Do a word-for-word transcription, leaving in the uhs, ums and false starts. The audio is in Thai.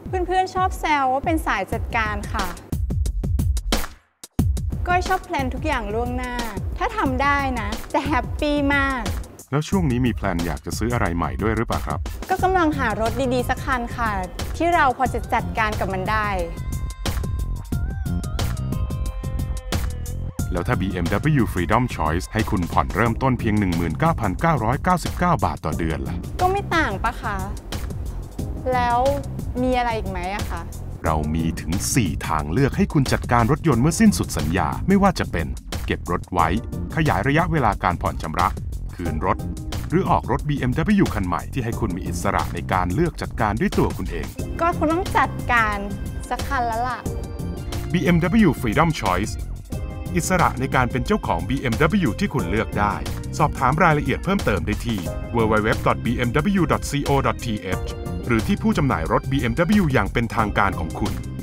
เพื่อนๆชอบแซวว่าเป็นสายจัดการค่ะก้อยชอบแพลนทุกอย่างล่วงหน้าถ้าทำได้นะจะแฮปปี้มากแล้วช่วงนี้มีแพลนอยากจะซื้ออะไรใหม่ด้วยหรือเปล่าครับก็กำลังหารถดีๆสักคันค่ะที่เราพอจะจัดการกับมันได้แล้วถ้า บี เอ็ม ดับเบิลยู Freedom Choice ให้คุณผ่อนเริ่มต้นเพียง หนึ่งหมื่นเก้าพันเก้าร้อยเก้าสิบเก้า บาทต่อเดือนล่ะก็ไม่ต่างปะคะแล้วมีอะไรอีกไหมอะคะเรามีถึงสี่ทางเลือกให้คุณจัดการรถยนต์เมื่อสิ้นสุดสัญญาไม่ว่าจะเป็นเก็บรถไว้ขยายระยะเวลาการผ่อนชำระคืนรถหรือออกรถ บี เอ็ม ดับเบิลยู คันใหม่ที่ให้คุณมีอิสระในการเลือกจัดการด้วยตัวคุณเองก็คุณต้องจัดการสักคันแล้วล่ะบี เอ็ม ดับเบิลยู Freedom Choice อิสระในการเป็นเจ้าของ บี เอ็ม ดับเบิลยู ที่คุณเลือกได้สอบถามรายละเอียดเพิ่มเติมได้ที่ ดับเบิลยู ดับเบิลยู ดับเบิลยู ดอท บี เอ็ม ดับเบิลยู ดอท ซี โอ ดอท ที เอช หรือที่ผู้จำหน่ายรถ บี เอ็ม ดับเบิลยู อย่างเป็นทางการของคุณ